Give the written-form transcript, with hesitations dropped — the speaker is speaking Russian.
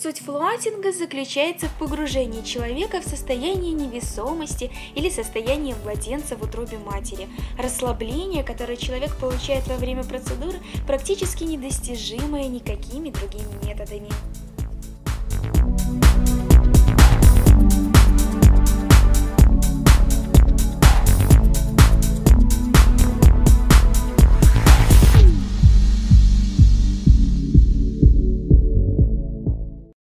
Суть флуатинга заключается в погружении человека в состояние невесомости или состояние младенца в утробе матери. Расслабление, которое человек получает во время процедуры, практически недостижимое никакими другими методами.